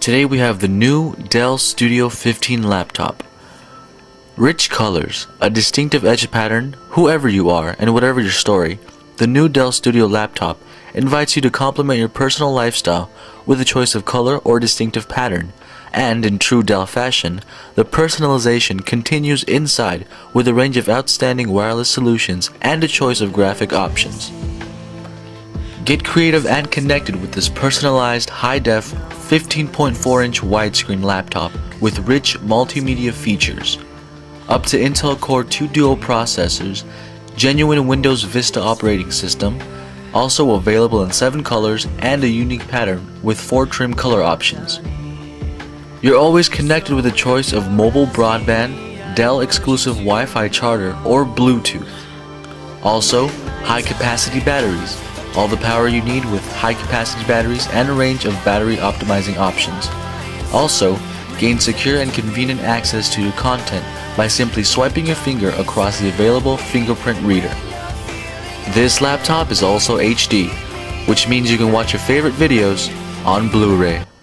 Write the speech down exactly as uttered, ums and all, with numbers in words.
Today we have the new Dell Studio fifteen laptop. Rich colors, a distinctive edge pattern, whoever you are and whatever your story, the new Dell Studio laptop invites you to complement your personal lifestyle with a choice of color or distinctive pattern. And in true Dell fashion, the personalization continues inside with a range of outstanding wireless solutions and a choice of graphic options. Get creative and connected with this personalized high-def fifteen point four inch widescreen laptop with rich multimedia features. Up to Intel Core two Duo processors, genuine Windows Vista operating system, also available in seven colors and a unique pattern with four trim color options. You're always connected with a choice of mobile broadband, Dell exclusive Wi-Fi charter, or Bluetooth. Also, high-capacity batteries, all the power you need with high-capacity batteries and a range of battery optimizing options. Also, gain secure and convenient access to your content by simply swiping your finger across the available fingerprint reader. This laptop is also H D, which means you can watch your favorite videos on Blu-ray.